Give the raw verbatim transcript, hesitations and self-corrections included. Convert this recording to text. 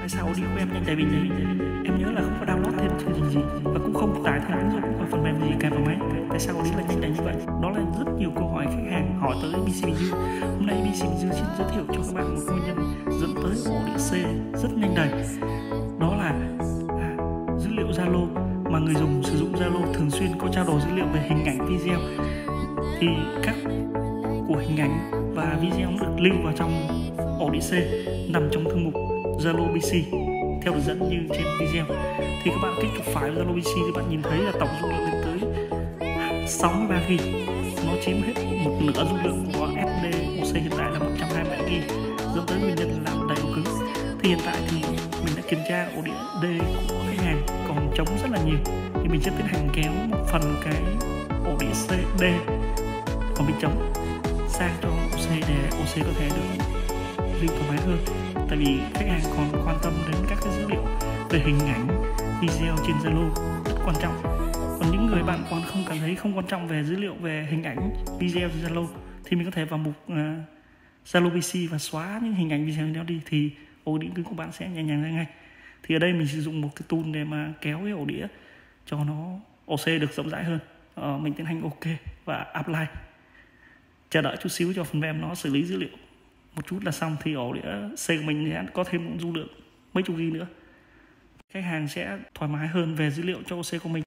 tại sao audio của em nhanh? Tại vì em nhớ là không có download thêm chương trình gì và cũng không tải thêm ứng dụng và phần mềm gì cài vào máy. Tại sao audio lại nhanh đến như vậy? Đó là rất nhiều câu hỏi khách hàng hỏi tới bê xê Bình Dương. Hôm nay bê xê Bình Dương xin giới thiệu cho các bạn một nguyên nhân dẫn tới audio C rất nhanh đầy. Đó là à, dữ liệu Zalo mà người dùng sử dụng Zalo thường xuyên có trao đổi dữ liệu về hình ảnh, video, thì các của hình ảnh và video được lưu vào trong audio C nằm trong thư mục Zalo bê xê theo hướng dẫn như trên video. Thì các bạn kích chuột phải Zalo bê xê thì bạn nhìn thấy là tổng dung lượng lên tới sáu mươi ba gi ga bai, nó chiếm hết một nửa dung lượng của ét đê ô xê hiện tại là một trăm hai mươi bảy gi ga bai, dẫn tới nguyên nhân là làm đầy ổ cứng. Thì hiện tại thì mình đã kiểm tra ổ đĩa D của khách hàng còn trống rất là nhiều, thì mình sẽ tiến hành kéo một phần cái ổ đĩa C, D còn bị trống sang cho ô xê để ô xê có thể được lưu thoải mái hơn. Tại vì khách hàng còn quan tâm đến các cái dữ liệu về hình ảnh, video trên Zalo rất quan trọng. Còn những người bạn còn không cảm thấy không quan trọng về dữ liệu về hình ảnh, video trên Zalo thì mình có thể vào mục uh, Zalo bê xê và xóa những hình ảnh video đó đi, thì ổ đĩa cứng của bạn sẽ nhẹ nhàng ra ngay. Thì ở đây mình sử dụng một cái tool để mà kéo cái ổ đĩa cho nó ô xê được rộng rãi hơn. uh, Mình tiến hành OK và apply, chờ đợi chút xíu cho phần mềm nó xử lý dữ liệu một chút là xong, thì ổ đĩa C của mình sẽ có thêm một dung lượng mấy chục gi ga bai nữa. Khách hàng sẽ thoải mái hơn về dữ liệu cho ô xê của mình.